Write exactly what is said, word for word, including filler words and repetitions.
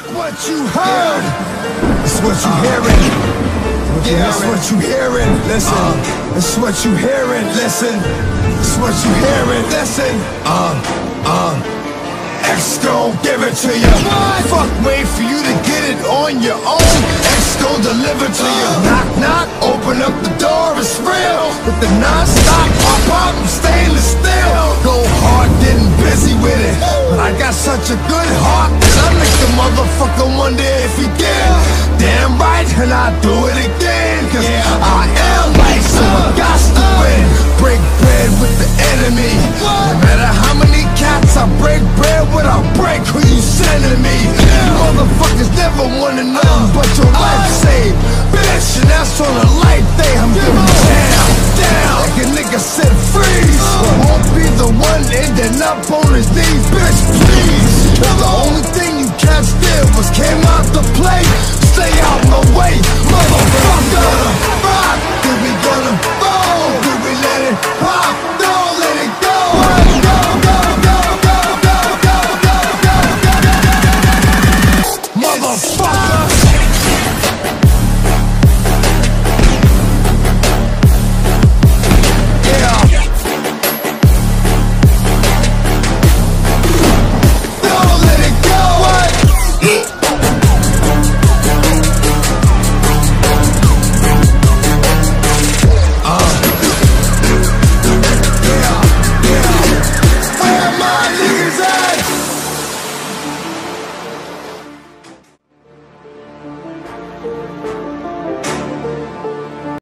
what you heard. It's what you hearing. Yeah, it's what you hearing. Listen, it's what you hearing. Listen, it's what you hearing. Listen, uh, uh. X gon' give it to you. Fuck, wait for you to get it on your own. X gon' deliver to you. Knock, knock, open up the door, it's real. With the non-stop pop-up, I'm stainless steel. Go hard, getting busy with it. But I got such a good heart that I make the motherfucker wonder if he did. Damn right, and I do it again. Cause I am like, so I got to win. Break bread with the enemy. No matter how many cats I break bread with, I'll break who you sending me.